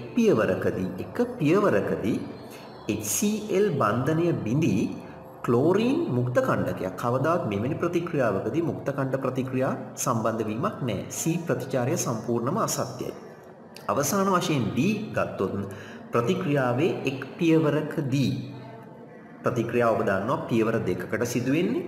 පියවරකදී HCl බන්ධනය බිඳී ක්ලෝරින් මුක්ත කණ්ඩකයක්. කවදාවත් මෙවැනි ප්‍රතික්‍රියාවකදී මුක්ත කණ්ඩ ප්‍රතික්‍රියා සම්බන්ධ වීමක් නෑ. C ප්‍රතිචාරය සම්පූර්ණම අසත්‍යයි. අවසාන වශයෙන් D ගත්තොත් ප්‍රතික්‍රියාවේ එක් පියවරකදී ප්‍රතික්‍රියාව ඔබ දන්නවා පියවර දෙකකට සිදු වෙන්නේ.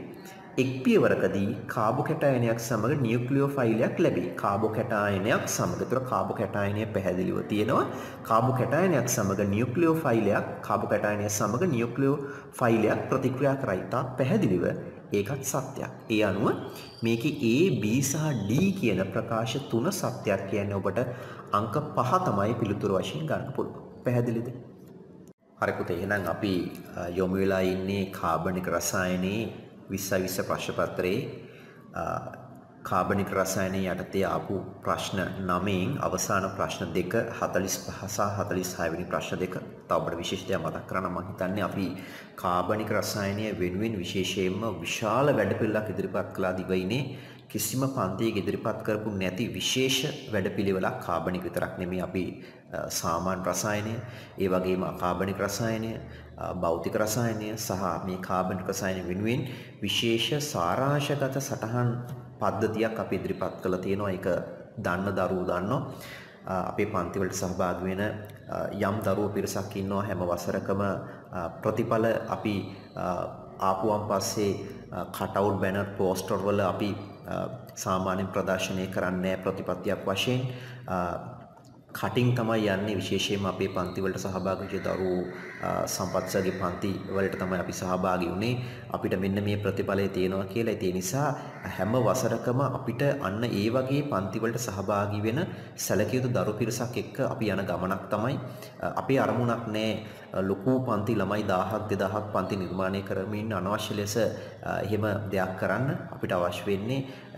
එක් පියවරකදී කාබෝකැටායනයක් සමග නියුක්ලියෝෆයිලයක් ලැබේ. කාබෝකැටායනයක් සමග ඒතර කාබෝකැටායනය පැහැදිලිව තියෙනවා. කාබෝකැටායනයක් සමග නියුක්ලියෝෆයිලයක් කාබෝකැටායනය සමග නියුක්ලියෝෆයිලයක් ප්‍රතික්‍රියා කරයි. තා පැහැදිලිව ඒකත් සත්‍යයක්. ඒ අනුව මේකේ A, B සහ D කියන ප්‍රකාශ තුන සත්‍යයක් කියන්නේ ඔබට අංක 5 තමයි පිළිතුරු වශයෙන් ගන්න පුළුවන්. පැහැදිලිද? හරි පුතේ, එහෙනම් අපි යොමු වෙලා ඉන්නේ කාබනික රසායනයේ 2020 ප්‍රශ්න පත්‍රයේ කාබනික රසායනයේ යටතේ ආපු ප්‍රශ්න 9න් අවසාන ප්‍රශ්න 2 45 සහ 46 වෙනි ප්‍රශ්න 2. තව අපිට විශේෂ දෙයක් මතක් කරන්න මම හිතන්නේ අපි කාබනික රසායනය වෙනුවෙන් විශේෂයෙන්ම විශාල වැඩපිළිවෙලක් ඉදිරිපත් කළා දිවයිනේ. කිසිම පන්තියක ඉදිරිපත් කරපු නැති විශේෂ වැඩපිළිවෙලක් කාබනික විතරක් නෙමෙයි අපි සාමාන්‍ය රසායනය, ඒ වගේම අකාබනික රසායනය, භෞතික රසායනය සහ මේ කාබනික රසායන වෙනුවෙන් විශේෂ සාරාංශගත සටහන් පද්ධතියක් අපි ඉදිරිපත් කළා තියෙනවා. ඒක දන්න දරුවෝ දන්නවා. අපේ පන්ති වලට සහභාගී වෙන යම් දරුවෝ පිරිසක් ඉන්නවා. හැම වසරකම ප්‍රතිඵල අපි ආපුවන් පස්සේ කටවුට් බැනර් පෝස්ටර් වල අපි සාමාන්‍යයෙන් ප්‍රදර්ශනය කරන්නේ ප්‍රතිපත්තියක් වශයෙන් කටින් තමයි යන්නේ. විශේෂයෙන්ම අපේ පන්ති වලට සහභාගී වෙච්ච දරුවෝ සම්පත්සගේ පන්ති වලට තමයි අපි සහභාගී වුණේ. අපිට මෙන්න මේ ප්‍රතිඵලය තියෙනවා කියලා. ඒ නිසා හැම වසරකම අපිට අන්න ඒ වගේ පන්ති වලට සහභාගී වෙන සැලකිය යුතු දරු පිරිසක් එක්ක අපි යන ගමනක් තමයි. අපේ අරමුණක් නෑ ලොකු පන්ති ළමයි 1000ක් 2000ක් පන්ති නිර්මාණය කරමින් අනවශ්‍ය ලෙස එහෙම දෙයක් කරන්න. අපිට අවශ්‍ය වෙන්නේ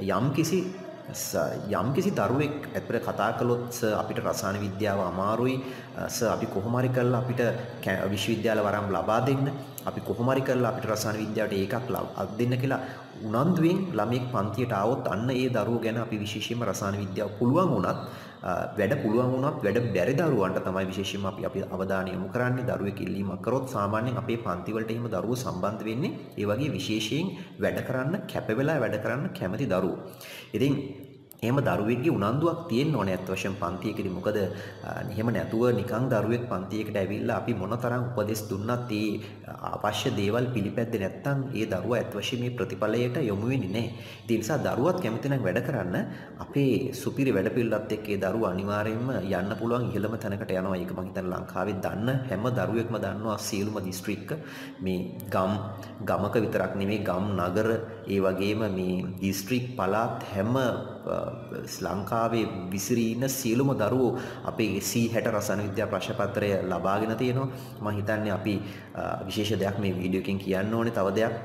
යම්කිසි දරුවෙක් ඇත්තට කතා කළොත් අපිට රසායන විද්‍යාව අමාරුයි, අපි කොහොම හරි කරලා අපිට විශ්වවිද්‍යාල වරම් ලබා දෙන්න, අපි කොහොම හරි කරලා අපිට රසායන විද්‍යාවට ඒකක් දෙන්න කියලා උනන්දුවෙන් ළමෙක් පන්තියට ආවොත් අන්න ඒ දරුවෝ ගැන අපි විශේෂයෙන්ම රසායන විද්‍යාව පුළුවන් වුණත් වැඩ බැරි දරුවන්ට තමයි විශේෂයෙන්ම අපි අවධානය යොමු කරන්නේ. දරුවෙක් ඉල්ලීමක් කරොත් සාමාන්‍යයෙන් අපේ පන්ති වලට එහෙම දරුවෝ සම්බන්ධ වෙන්නේ ඒ වගේ විශේෂයෙන් වැඩ කරන්න කැප වෙලා වැඩ කරන්න කැමති දරුවෝ. ඉතින් එහෙම දරුවෙක්ගේ උනන්දුවක් තියෙන්න ඕනේ අත් වශයෙන් පන්තියකදී. මොකද එහෙම නැතුව නිකන් දරුවෙක් පන්තියකට ඇවිල්ලා අපි මොනතරම් උපදෙස් දුන්නත් ඒ අවශ්‍ය දේවල් පිළිපැද්දේ නැත්නම් ඒ දරුවා අත් වශයෙන් මේ ප්‍රතිඵලයට යොමු වෙන්නේ නැහැ. ඒ නිසා දරුවත් කැමති නම් වැඩ කරන්න අපේ සුපිරි වැඩපිළිවෙලත් එක්ක ඒ දරුවා අනිවාර්යයෙන්ම යන්න පුළුවන් ඉහළම තැනකට යනවා. ඒක මම හිතන්නේ ලංකාවේ දන්න හැම දරුවෙක්ම දන්නවා. සියලුම දිස්ත්‍රික්ක මේ ගමක විතරක් නෙමෙයි ගම් නගර ඒ වගේම මේ දිස්ත්‍රික් පළාත් හැම ලංකාවේ විසිරී ඉන්න සියලුම දරුවෝ අපේ C60 රසායන විද්‍යා ප්‍රශ්න පත්‍රය ලබාගෙන තියෙනවා. මම හිතන්නේ අපි විශේෂ දෙයක් මේ වීඩියෝ එකෙන් කියන්න ඕනේ. තව දෙයක්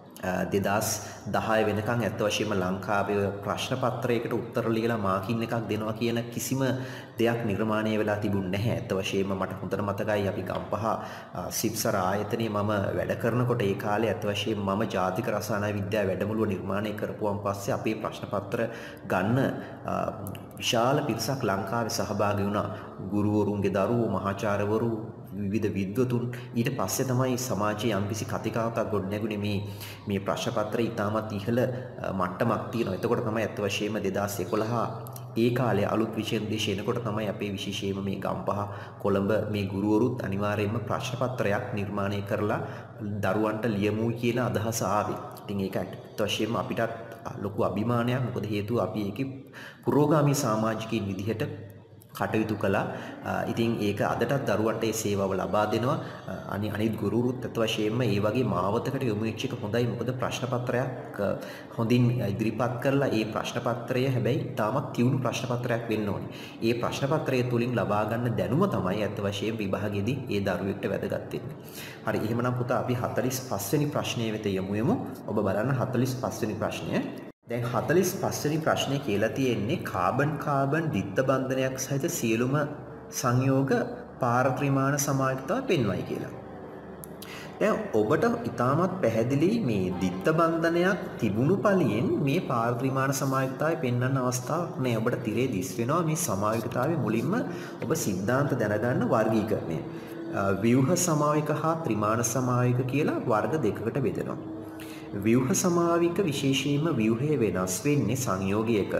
2010 වෙනකන් ඇත්ත වශයෙන්ම ලංකාවේ ප්‍රශ්න පත්‍රයකට උත්තර ලියලා මාකින් එකක් දෙනවා කියන කිසිම දෙයක් නිර්මාණය වෙලා තිබුණ නැහැ. ඇත්ත වශයෙන්ම මට හොඳට මතකයි අපි ගම්පහ සිප්සර ආයතනයේ මම වැඩ කරනකොට ඒ කාලේ ඇත්ත වශයෙන්ම මම ජාතික රසායන විද්‍යාව වැඩමුළුව නිර්මාණය කරපුවන් පස්සේ අපේ ප්‍රශ්න පත්‍ර ගන්න විශාල පිරිසක් ලංකාවේ සහභාගී වුණා. ගුරුවරුන්ගේ දරුවෝ, මහාචාර්යවරු, විවිධ විද්වතුන්. ඊට පස්සේ තමයි සමාජයේ යම්කිසි කතිකාවතක් ගොඩනැගුණේ මේ ප්‍රශ්න පත්‍රය ඉතාමත් ඉහළ මට්ටමක් තියෙනවා. එතකොට තමයි අත් වශයෙන්ම 2011 ඒ කාලේ අලුත් විෂය දේශ එනකොට තමයි අපේ විශේෂයෙන්ම මේ ගම්පහ කොළඹ මේ ගුරුවරුත් අනිවාර්යයෙන්ම ප්‍රශ්න පත්‍රයක් නිර්මාණය කරලා දරුවන්ට ලියමු කියන අදහස ආවේ. ඉතින් ඒක අත් වශයෙන්ම අපිටත් ලොකු අභිමානයක්. මොකද හේතුව අපි ඒකේ පුරෝගාමී සමාජිකයින් විදිහට කටයුතු කළා. ඉතින් ඒක අදටත් දරුවන්ට ඒ සේවාව ලබා දෙනවා. අනිත් ගුරුවරුත් අත් වශයෙන්ම ඒ වගේ මාවතකට යොමු වෙච්ච එක හොඳයි. මොකද ප්‍රශ්න පත්‍රයක් හොඳින් ඉදිරිපත් කරලා ඒ ප්‍රශ්න පත්‍රය හැබැයි තාමත් තියුණු ප්‍රශ්න පත්‍රයක් වෙන්න ඕනේ. ඒ ප්‍රශ්න පත්‍රය තුලින් ලබා ගන්න දැනුම තමයි අත් වශයෙන් විභාගෙදී ඒ දරුවෙක්ට වැදගත් වෙන්නේ. හරි, එහෙමනම් පුතා අපි 45 වෙනි ප්‍රශ්නය වෙත යමු. ඔබ බලන්න 45 වෙනි ප්‍රශ්නය. දැන් 45 වෙනි ප්‍රශ්නේ කියලා තියෙන්නේ කාබන් ද්විත්ව බන්ධනයක් සහිත සියලුම සංයෝග පාරත්‍රිමාන සමායකතාව පෙන්වයි කියලා. දැන් ඔබට ඉතාමත් පැහැදිලි මේ ද්විත්ව බන්ධනයක් තිබුණු පළියෙන් මේ පාරත්‍රිමාන සමායකතාවය පෙන්වන්න අවස්ථාවක් නෑ. ඔබට තිරේ දිස් වෙනවා මේ සමායකතාවයේ මුලින්ම ඔබ සිද්ධාන්ත දැනගන්න වර්ගීකරණය. ව්‍යුහ සමායක හා ත්‍රිමාන සමායක කියලා වර්ග දෙකකට බෙදෙනවා. ව්‍යුහ සමාවික විශේෂයෙන්ම ව්‍යුහය වෙනස් වෙන්නේ සංයෝගයක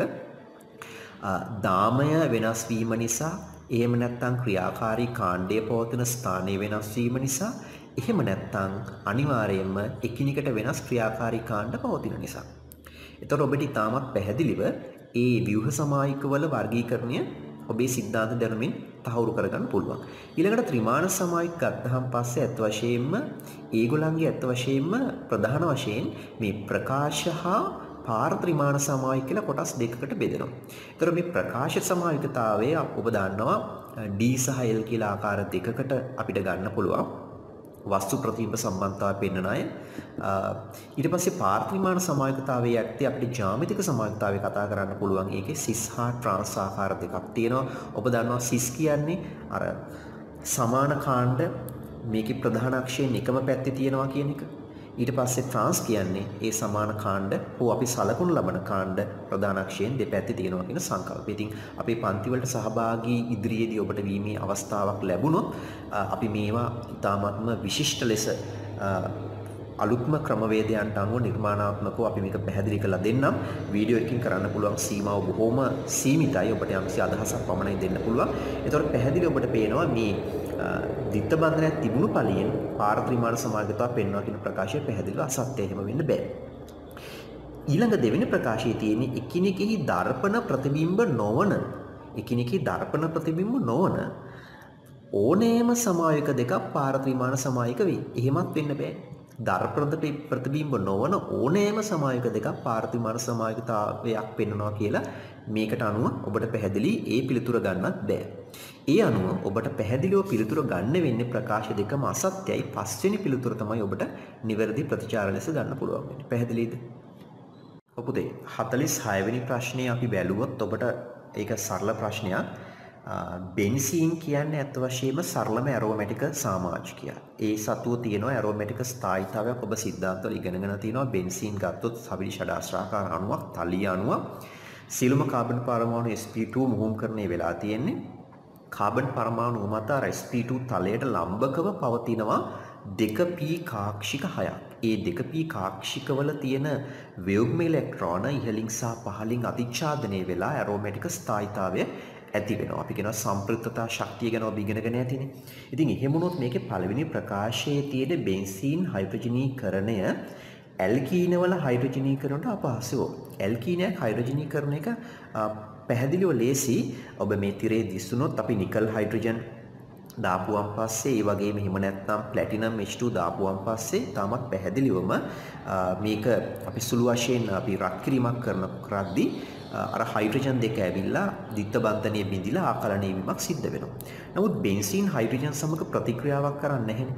දාමය වෙනස් වීම නිසා, එහෙම නැත්නම් ක්‍රියාකාරී කාණ්ඩයේ පවතින ස්ථානය වෙනස් වීම නිසා, එහෙම නැත්නම් අනිවාර්යයෙන්ම එකිනෙකට වෙනස් ක්‍රියාකාරී කාණ්ඩ පවතින නිසා. එතකොට ඔබට ඉතාමත් පැහැදිලිව ඒ ව්‍යුහ සමායිකවල වර්ගීකරණය ඔබේ සිද්ධාන්ත දැනුමින් තහවුරු කරගන්න පුළුවන්. ඊළඟට ත්‍රිමාණ සමායික ගත්තහම පස්සේ ඇත්ත වශයෙන්ම ඒගොල්ලන්ගේ ඇත්ත වශයෙන්ම ප්‍රධාන වශයෙන් මේ ප්‍රකාශ හා පාර ත්‍රිමාණ සමායික කියලා කොටස් දෙකකට බෙදෙනවා. ඒතර මේ ප්‍රකාශ සමායිකතාවය ඔබ දන්නවා D සහ L කියලා ආකාර දෙකකට අපිට ගන්න පුළුවන්. වස්තු ප්‍රතිබිම්බ සම්බන්ධතාවය පෙන්වන අය. ඊට පස්සේ පාර ත්‍රිමාණ සමායකතාවයේ යටතේ අපිට ජ්‍යාමිතික සමායකතාවය කතා කරන්න පුළුවන්. ඒකේ සිස් හා ට්‍රාන්ස් ආකාර දෙකක් තියෙනවා. ඔබ දන්නවා සිස් කියන්නේ අර සමාන කාණ්ඩ මේකේ ප්‍රධාන අක්ෂයෙන් එකම පැත්තේ තියෙනවා කියන එක. ඊට පස්සේ ට්‍රාන්ස් කියන්නේ ඒ සමාන කාණ්ඩ හෝ අපි සලකුණු ලබන කාණ්ඩ ප්‍රධාන අක්ෂයෙන් දෙපැත්තේ තියෙනවා කියන සංකල්පය. ඉතින් අපේ පන්ති වලට සහභාගී ඉදිරියේදී ඔබට වීමේ අවස්ථාවක් ලැබුණොත් අපි මේවා ඉතාමත්ම විශිෂ්ට ලෙස අලුත්ම ක්‍රමවේදයන්ට අනුව නිර්මාණාත්මකව අපි මේක පැහැදිලි කරලා දෙන්නම්. වීඩියෝ එකකින් කරන්න පුළුවන් සීමාව බොහොම සීමිතයි. ඔබට යම්කිසි අදහසක් පමණයි දෙන්න පුළුවන්. ඒතකොට පැහැදිලි ඔබට පේනවා මේ දිත්ත බන්ධනයක් තිබුණු පළියෙන් පාර ත්‍රිමාණ සමායකතාව පෙන්වනවා කියන ප්‍රකාශය පැහැදිලිව අසත්‍ය එහෙම වෙන්න බෑ. ඊළඟ දෙවෙනි ප්‍රකාශයේ තියෙන එකිනෙකෙහි දර්පණ ප්‍රතිබිම්බ නොවන ඕනෑම සමායක දෙකක් පාර ත්‍රිමාණ සමායක වේ. එහෙමත් වෙන්න බෑ. දර්පණ ප්‍රතිබිම්බ නොවන ඕනෑම සමායක දෙකක් පාර ත්‍රිමාණ සමායකතාවයක් පෙන්වනවා කියලා මේකට අනුව ඔබට පැහැදිලි ඒ පිළිතුර ගන්නත් බෑ. ඒ අනුව ඔබට පැහැදිලිව පිළිතුර ගන්න වෙන්නේ ප්‍රකාශ දෙකම අසත්‍යයි. පස්වෙනි පිළිතුර තමයි ඔබට නිවැරදි ප්‍රතිචාර ලෙස ගන්න පුළුවන් වෙන්නේ. පැහැදිලිද? ඔපුතේ 46 වෙනි ප්‍රශ්නේ අපි බැලුවොත් ඔබට ඒක සරල ප්‍රශ්නයක්. බෙන්සීන් කියන්නේ අත් වශයෙන්ම සරලම ඇරෝමැටික සාමාජිකයක්. ඒ සතුව තියෙනවා ඇරෝමැටික ස්ථායීතාවයක් ඔබ සිද්ධාන්තවල ඉගෙනගෙන තිනවා. බෙන්සීන් ගත්තොත් සවිලි ෂඩාශ්‍රාකාර අණුවක්, තලීය අණුවක්. සියලුම කාබන් පරමාණු sp2 මුහුම්කරණය වෙලා තියෙන්නේ. කාබන් පරමාණු මත අර sp2 තලයට ලම්බකව පවතිනවා 2p කාක්ෂික 6ක්. ඒ 2p කාක්ෂිකවල තියෙන වේග්ම ඉලෙක්ට්‍රෝන ඉහළින් සහ පහළින් අතිච්ඡාදනය වෙලා ඇරෝමැටික ස්ථායීතාවය ඇති වෙනවා. අපි කියනවා සම්ප්‍රයුක්තතා ශක්තිය ගැන ඔබ ඉගෙනගෙන ඇතිනේ. ඉතින් එහෙම වුණොත් මේකේ පළවෙනි ප්‍රකාශයේ තියෙන බෙන්සීන් හයිඩ්‍රජනීකරණය ඇල්කීන වල හයිඩ්‍රජනීකරණයට අපහසුව. ඇල්කීනයක් හයිඩ්‍රජනීකරණ එක පැහැදිලිව ලේසි. ඔබ මේ තිරේ දිස්සුනොත් අපි නිකල් හයිඩ්‍රජන් දාපුවන් පස්සේ ඒ වගේම එහෙම නැත්නම් ප්ලැටිනම් H2 දාපුවන් පස්සේ තාමත් පැහැදිලිවම මේක අපි සුළු වශයෙන් අපි රත් කිරීමක් කරද්දී අර හයිඩ්‍රජන් දෙක ඇවිල්ලා දිත්ත බන්ධනය බිඳිලා ආකලනය වීමක් සිද්ධ වෙනවා. නමුත් බෙන්සීන් හයිඩ්‍රජන් සමග ප්‍රතික්‍රියාවක් කරන්නේ නැහැ.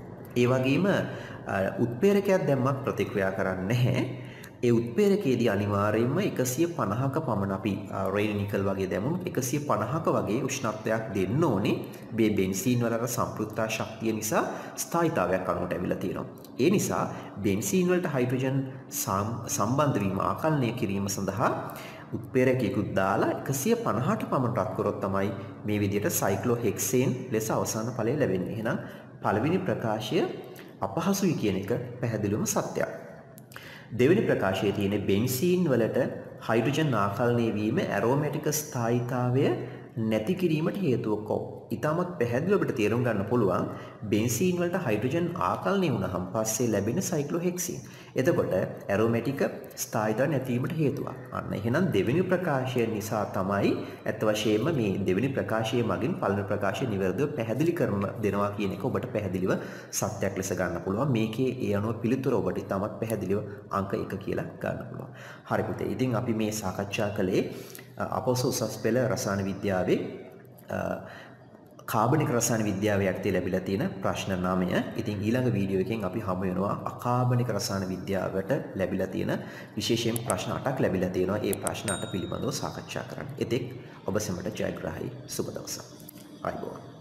ඒ වගේම උත්ප්‍රේරකයක් දැම්මත් ප්‍රතික්‍රියා කරන්නේ නැහැ. ඒ උත්ප්‍රේරකයේදී අනිවාර්යයෙන්ම 150ක පමණ අපි රේල් නිකල් වගේ දැමුණු 150ක වගේ උෂ්ණත්වයක් දෙන්න ඕනේ. මේ බෙන්සීන් වල අර සම්ප්‍රයුක්තතා ශක්තිය නිසා ස්ථායීතාවයක් අනුවට ඇවිල්ලා තියෙනවා. ඒ නිසා බෙන්සීන් වලට හයිඩ්‍රජන් සම්බන්ධ වීම ආකලනය කිරීම සඳහා උත්ප්‍රේරකයකුත් දාලා 150ට පමණ රත් කරොත් තමයි මේ විදිහට සයික්ලෝහෙක්සේන් ලෙස අවසාන ඵලය ලැබෙන්නේ. එහෙනම් පළවෙනි ප්‍රකාශය අපහසුයි කියන එක පැහැදිලිවම සත්‍යයක්. දෙවෙනි ප්‍රකාශයේ තියෙන බෙන්සීන් වලට හයිඩ්‍රජන් ආකලනය වීම ඇරෝමැටික ස්ථායීතාවය නැති කිරීමට හේතුවක්. ඉතාමත් පැහැදිලිව ඔබට තේරුම් ගන්න පුළුවන් බෙන්සීන් වලට හයිඩ්‍රජන් ආකලනය වුණාම පස්සේ ලැබෙන සයික්ලෝහෙක්සීන්. එතකොට ඇරෝමැටික ස්ථායීතාව නැතිවීමට හේතුවක්. අන්න එහෙනම් දෙවෙනි ප්‍රකාශය නිසා තමයි අත් වශයෙන්ම මේ දෙවෙනි ප්‍රකාශයේ මගින් පළවෙනි ප්‍රකාශය නිවැරදිව පැහැදිලි කරන දෙනවා කියන එක ඔබට පැහැදිලිව සත්‍යයක් ලෙස ගන්න පුළුවන්. මේකේ ඒ අනුව පිළිතුර ඔබට ඉතාමත් පැහැදිලිව අංක 1 කියලා ගන්න පුළුවන්. හරි පුතේ. ඉතින් අපි මේ සාකච්ඡා කළේ අපොස උසස් පෙළ රසායන විද්‍යාවේ කාබනික රසායන විද්‍යාවේ යටතේ ලැබිලා තියෙන ප්‍රශ්න 9. ඉතින් ඊළඟ වීඩියෝ එකෙන් අපි හමු වෙනවා අකාබනික රසායන විද්‍යාවට ලැබිලා තියෙන විශේෂයෙන් ප්‍රශ්න 8ක් ලැබිලා තියෙනවා. ඒ ප්‍රශ්න 8 පිළිබඳව සාකච්ඡා කරන්න. එතෙක් ඔබ සැමට ජයග්‍රාහී සුබ දවසක්. ආයුබෝවන්.